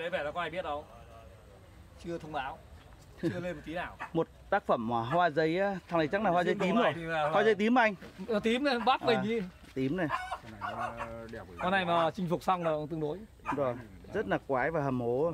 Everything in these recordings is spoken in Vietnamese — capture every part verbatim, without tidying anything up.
đấy về là có ai biết đâu. Chưa thông báo. Chưa lên một tí nào. Một tác phẩm hoa giấy, thằng này chắc là hoa giấy tím rồi. Hoa giấy tím anh. Tím này bắt mình đi. Tím này. Con này mà chinh phục xong là tương đối. Rồi, rất là quái và hầm hố.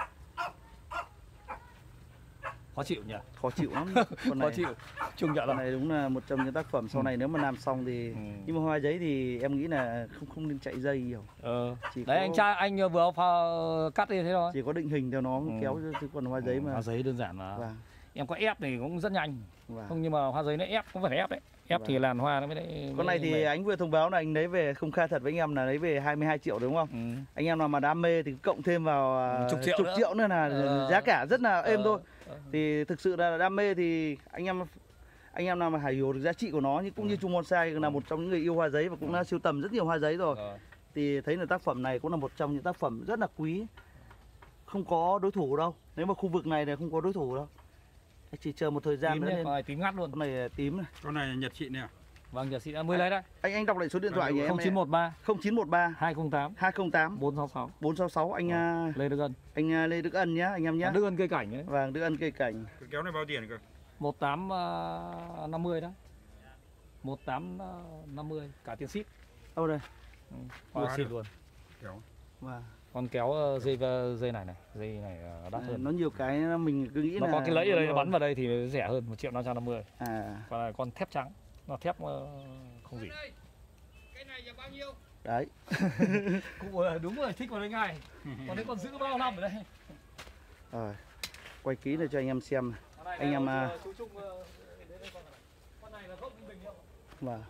Khó chịu nhỉ? Khó chịu lắm. Con Khó này, chịu. Chung nhận con này đúng là một trong những tác phẩm sau này nếu mà làm xong thì ừ. nhưng mà hoa giấy thì em nghĩ là không không nên chạy dây nhiều. Ờ. Chỉ Đấy có, anh trai anh vừa pha cắt đi thế thôi. chỉ có định hình theo nó ừ. kéo chứ còn hoa giấy mà. Hoa giấy đơn giản mà. Vâng. Em có ép thì cũng rất nhanh. Vâng. Không nhưng mà hoa giấy nó ép cũng phải ép đấy. Ép Vâng. thì làn hoa nó mới đấy. Con này thì mệt. Anh vừa thông báo là anh lấy về, không khai thật với anh em là lấy về hai mươi hai triệu đúng không? Ừ. Anh em nào mà đam mê thì cộng thêm vào chục triệu, chục nữa. triệu nữa là ờ. giá cả rất là êm ờ. thôi. Ờ. Thì thực sự là đam mê thì anh em anh em nào mà hiểu được giá trị của nó, nhưng cũng ừ. như Trung Bonsai là một trong những người yêu hoa giấy và cũng ừ. đã sưu tầm rất nhiều hoa giấy rồi. Ừ. Thì thấy là tác phẩm này cũng là một trong những tác phẩm rất là quý. Không có đối thủ đâu. Nếu mà khu vực này thì không có đối thủ đâu. Chỉ chờ một thời gian tím nữa lên. Con này tím ngắt luôn. Con này tím này. Con này Nhật xịn nè. Vâng, Nhật xịn mới lấy đây. Anh anh đọc lại số điện thoại nhé em. không chín một ba không chín một ba hai không tám hai không tám bốn sáu sáu bốn sáu sáu anh à, Lê Đức Ân. Anh Lê Đức Ân nhá, anh em nhé. À, Đức Ân cây cảnh đấy. Vâng, Đức Ân cây cảnh. Cái kéo này bao tiền cơ? một tám năm mươi đó. một tám năm mươi cả tiền ship. Đâu đây? Ừ, qua ship luôn. Kéo. Vâng. Con kéo dây dây này này, dây này đắt hơn. Nó nhiều cái mình cứ nghĩ nó là có cái lẫy ở đây nó bắn vào đây thì rẻ hơn một triệu năm trăm năm mươi. À. Còn con thép trắng, nó thép không gì. Cái này giờ bao nhiêu? Đấy. Cũng đúng rồi, thích vào đây ngay. Còn đấy còn giữ bao năm ở đây. Rồi. Quay kỹ để cho anh em xem. Này anh em à. Chú Trung con này là gốc Ninh Bình không? Vâng.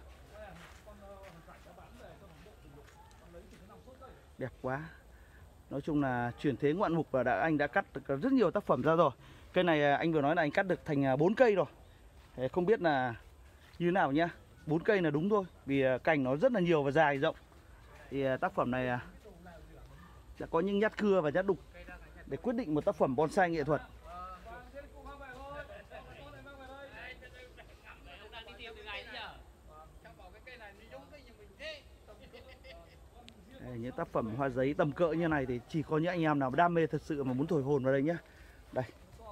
Đẹp quá. Nói chung là chuyển thế ngoạn mục và đã anh đã cắt được rất nhiều tác phẩm ra rồi. Cây này anh vừa nói là anh cắt được thành bốn cây rồi. Thế không biết là như thế nào nhá. bốn cây là đúng thôi, vì cành nó rất là nhiều và dài rộng. Thì tác phẩm này sẽ có những nhát cưa và nhát đục để quyết định một tác phẩm bonsai nghệ thuật. Đây, những tác phẩm hoa giấy tầm cỡ như này thì chỉ có những anh em nào đam mê thật sự mà muốn thổi hồn vào đây nhé. Đây.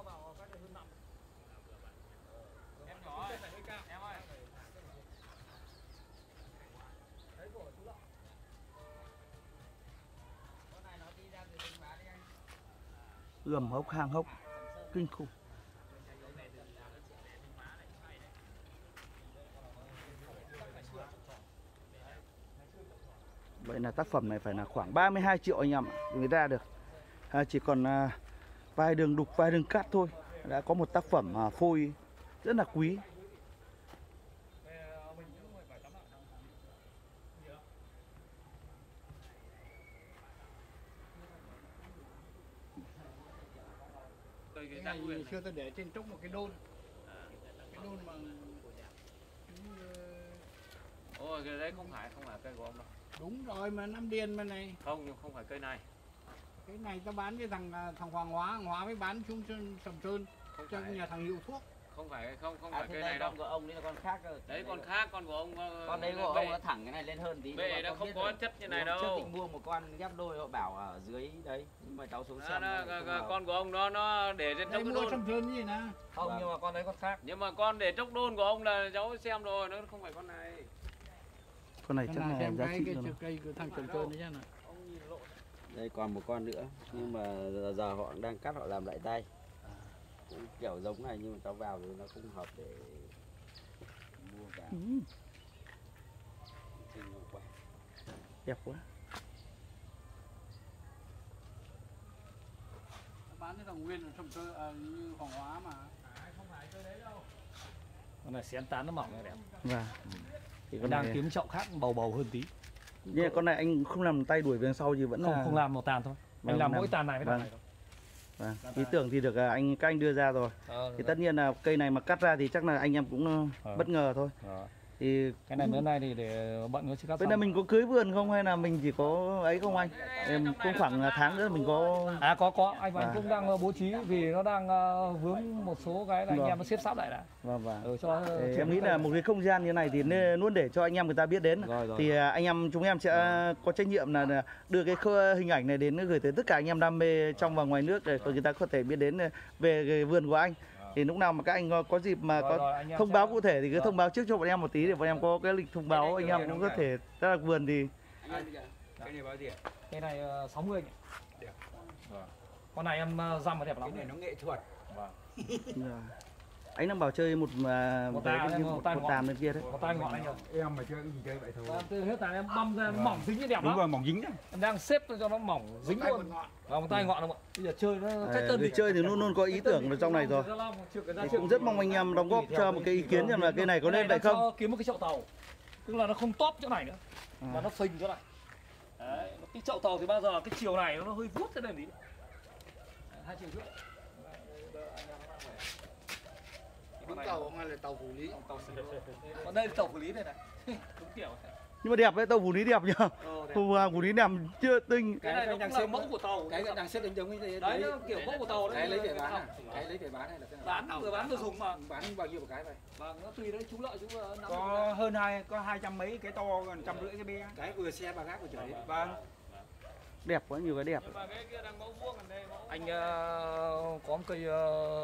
Gầm hốc hang hốc kinh khủng. Vậy là tác phẩm này phải là khoảng ba mươi hai triệu anh em người ta được. À, chỉ còn à, vài đường đục, vài đường cắt thôi đã có một tác phẩm à, phôi rất là quý. Cái này ngày xưa tôi để trên trúc một cái đôn. Cái đôn mà ôi cái đấy không phải không phải cây của ông đâu. Đúng rồi mà Nam Điền mà này. Không nhưng không phải cây này. Cái này tao bán cho thằng thằng Hoàng Hóa, Hoàng Hóa mới bán xuống Sầm Sơn không cho phải. Nhà thằng Hiệu Thuốc. Không phải không không à, phải cây này đâu. Con của ông đấy là con khác rồi. Đấy con khác, con của ông. Con đấy của ông nó thẳng cái này lên hơn tí. Bệ nó không có rồi. Chất như này đâu. Trước định mua một con ghép đôi họ bảo ở dưới đấy, nhưng mà cháu xuống xem. Nó, nó, con của ông nó nó để trên trốc đôn. Sầm Sơn gì nè. Không vâng. Nhưng mà con đấy con khác. Nhưng mà con để trốc đôn của ông là cháu xem rồi, nó không phải con này. Con này chắc là giá trị rồi. Cây của thằng Sầm Sơn đấy chứ nào. Đây còn một con nữa, nhưng mà giờ, giờ họ đang cắt, họ làm lại tay. Cũng kiểu giống này nhưng mà cháu vào thì nó không hợp để mua vào. Ừ. Đẹp quá. Bán cho thằng Nguyên ở Sầm Sơn à, như Hoàng Hóa mà. Không phải cây đấy đâu. Con này xén tán nó mỏng này đẹp. Vâng. Thì con đang này... kiếm chậu khác bầu bầu hơn tí. Nhưng yeah, con này anh không làm tay đuổi về sau gì vẫn không là... không làm một tàn thôi. Anh làm mỗi tàn này với tàn này thôi. Vâng. Ý tưởng thì được anh các anh đưa ra rồi. À, thì tất nhiên là cây này mà cắt ra thì chắc là anh em cũng à. bất ngờ thôi. À. Thì Cái này bữa nay thì để bận nó chỉ cắt bên này mình có cưới vườn không hay là mình chỉ có ấy không anh? Em cũng khoảng tháng nữa mình có. À có có anh và anh À. cũng đang bố trí vì nó đang ờ, vướng một số cái là anh Vâng. em nó xếp sắp lại đã. Vâng vâng. Ừ, cho Thì chuyển em nghĩ là một cái không gian như này thì nên luôn để cho anh em người ta biết đến. Rồi, rồi. Thì à, anh em chúng em sẽ có trách nhiệm là là đưa cái khơ- hình ảnh này đến gửi tới tất cả anh em đam mê trong và ngoài nước để cho người ta có thể biết đến về cái vườn của anh. Thì lúc nào mà các anh có, có dịp mà Rồi, có rồi, anh em thông sẽ- báo cụ thể thì cứ Vâng. thông báo trước cho bọn em một tí để bọn em có cái lịch thông báo anh em cũng có thể ra được vườn thì Cái này bao tiền? Cái này ờ, sáu mươi nhỉ? Đẹp. Vâng. Con này em ờ, răm mà đẹp lắm. Cái này nó nghệ thuật. Dạ. Anh đang bảo chơi một mà Một cái- tà, cái- em một một tay một ngọn. tàm bên kia đấy. Có tay ngọn anh rồi. Em mà chơi cái gì chơi vậy thôi. Vâng, từ hết tài em băm ra em mỏng dính như đẹp Đúng lắm. rồi, mỏng dính đấy. Em đang xếp cho nó mỏng dính Tay luôn. một ngọn. Và một tay ngọn không ạ? Bây giờ chơi nó cách À, tân người đỉnh. chơi thì luôn luôn có ý tưởng ở trong này rồi. Thì cũng rất mong anh em đóng góp cho một cái ý kiến rằng là cái này có nên vậy không? Cho kiếm một cái chậu tàu. Tức là nó không tóp chỗ này nữa. À. Mà nó phình chỗ này. Đấy, cái chậu tàu thì bao giờ cái chiều này nó hơi vuốt thế này tí. Đấy, hai chiều rưỡi. Đúng tàu hay là tàu phủ lý? Còn đây là tàu xử lý này này. Đúng kiểu này. Nhưng mà đẹp đấy, tàu phủ lý đẹp nhá. Ờ, đẹp. Tàu vàng phủ lý nằm chưa tinh. Cái này nó cũng là mẫu của tàu. Cái đang xếp đánh giống cái Đấy, nó kiểu mẫu của tàu đấy. cái lấy để bán à? Cái lấy để bán hay là thế nào? Bán vừa bán vừa dùng mà. Bán bao nhiêu một cái vậy? Vâng, nó tùy đấy, chú lợi chú lợi nắm Có hơn hai, có hai trăm mấy cái to, gần trăm rưỡi cái bé. Cái vừa xe bà gác vừa chở đi. Vâng. Đẹp quá, nhiều cái đẹp. Nhưng mà cái kia đang mẫu vuông ở đây, mẫu anh ờ, có một cây ờ,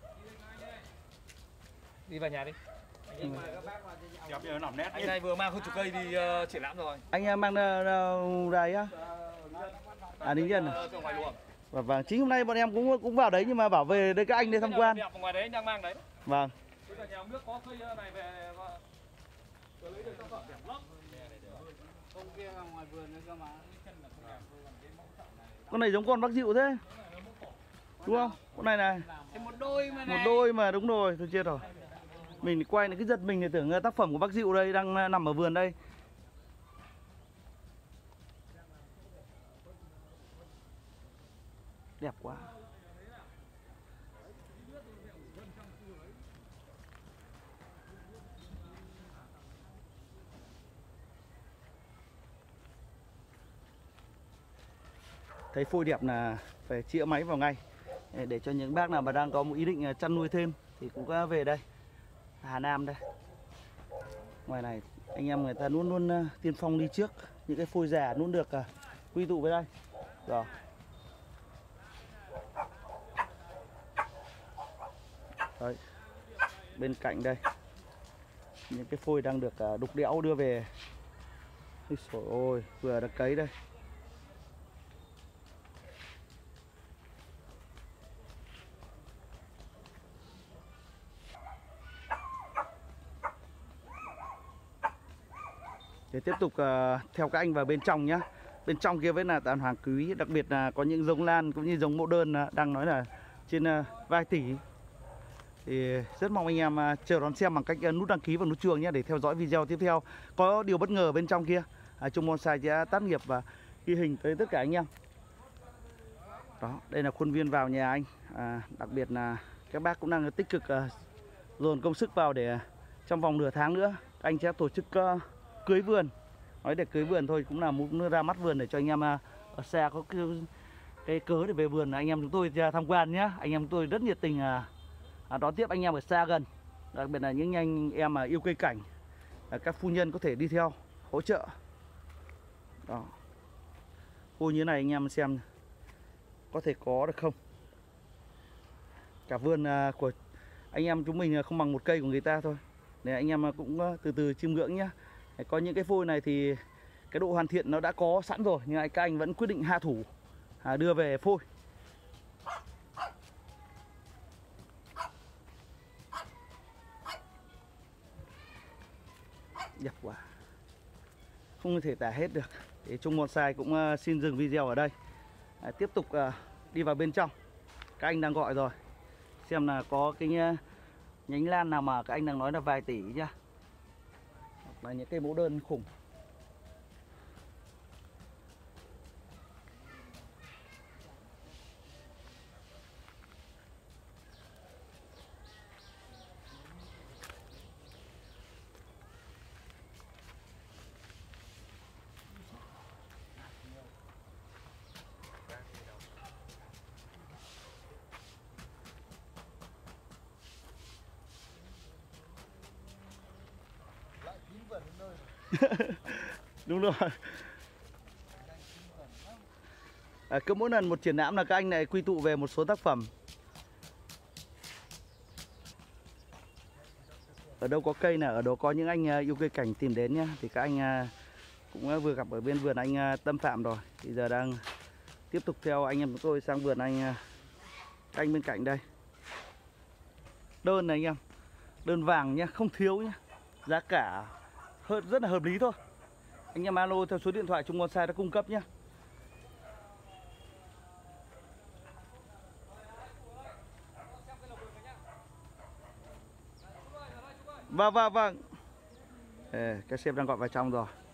đi vào nhà đi. Đẹp như nó nằm nét. Anh này vừa mang hơn chục cây đi ờ, triển lãm rồi. Anh em mang uh, đài á? À, Ninh Nhân à? Ờ, từ ngoài luồng. Vâng, vâng, chính hôm nay bọn em cũng cũng vào đấy nhưng mà bảo về đây các anh đi tham quan. Đẹp ở ngoài đấy anh đang mang đấy. Vâng. Bây giờ nhà ông nước có cây này về và vừa lấy được tác phẩm đẹp lắm. Không kia là ngoài vườn nữa cơ mà. Con này giống con bác Dịu thế. Đúng không? Con này này. Thế một đôi mà Một này. đôi mà đúng rồi, thôi chết rồi. Mình quay này cái giật mình thì tưởng tác phẩm của bác Dịu đây đang nằm ở vườn đây. Đẹp quá. Thấy phôi đẹp là phải chĩa máy vào ngay để cho những bác nào mà đang có một ý định chăn nuôi thêm thì cũng có về đây, Hà Nam đây. Ngoài này anh em người ta luôn luôn tiên phong đi trước, những cái phôi già luôn được quy tụ với đây. Rồi. Đấy. Bên cạnh đây những cái phôi đang được đục đẽo đưa về. Ôi trời ơi, vừa được cấy đây. Để tiếp tục uh, theo các anh vào bên trong nhá. Bên trong kia với là tàn hoàng quý, đặc biệt là có những giống lan cũng như giống mẫu đơn uh, đang nói là trên uh, vài tỷ. Thì rất mong anh em uh, chờ đón xem bằng cách uh, nút đăng ký và nút chuông nhé để theo dõi video tiếp theo. Có điều bất ngờ bên trong kia. Uh, Trung Bonsai sẽ tác nghiệp và ghi hình tới tất cả anh em. Đó, đây là khuôn viên vào nhà anh. À, đặc biệt là các bác cũng đang tích cực uh, dồn công sức vào để uh, trong vòng nửa tháng nữa anh sẽ tổ chức uh, cưới vườn. Nói để cưới vườn thôi cũng là muốn ra mắt vườn để cho anh em ở xa có cái, cái cớ để về vườn anh em chúng tôi tham quan nhé. Anh em chúng tôi rất nhiệt tình à, đón tiếp anh em ở xa gần, đặc biệt là những anh em mà yêu cây cảnh, à, các phu nhân có thể đi theo hỗ trợ. Đó, khu như này anh em xem có thể có được không. Cả vườn à, của anh em chúng mình không bằng một cây của người ta thôi, để anh em cũng từ từ chiêm ngưỡng nhé. Có những cái phôi này thì cái độ hoàn thiện nó đã có sẵn rồi, nhưng các anh vẫn quyết định hạ thủ à, đưa về phôi. Đẹp quá, không thể tả hết được. Thì Trung Bonsai cũng uh, xin dừng video ở đây, à, tiếp tục uh, đi vào bên trong. Các anh đang gọi rồi, xem là có cái uh, nhánh lan nào mà các anh đang nói là vài tỷ nhá, là những cái mẫu đơn khủng. Đúng rồi. À, cứ mỗi lần một triển lãm là các anh lại quy tụ về một số tác phẩm. Ở đâu có cây nào, ở đâu có những anh yêu cây cảnh tìm đến nhá. Thì các anh cũng vừa gặp ở bên vườn anh Tâm Phạm rồi. Bây giờ đang tiếp tục theo anh em chúng tôi sang vườn anh anh bên cạnh đây. Đơn này anh em, đơn vàng nhá, không thiếu nhá. Giá cả hơi, rất là hợp lý thôi. Anh em alo theo số điện thoại Trung Bonsai đã cung cấp nhá. Vâng vâng vâng. Ê, các sếp đang gọi vào trong rồi.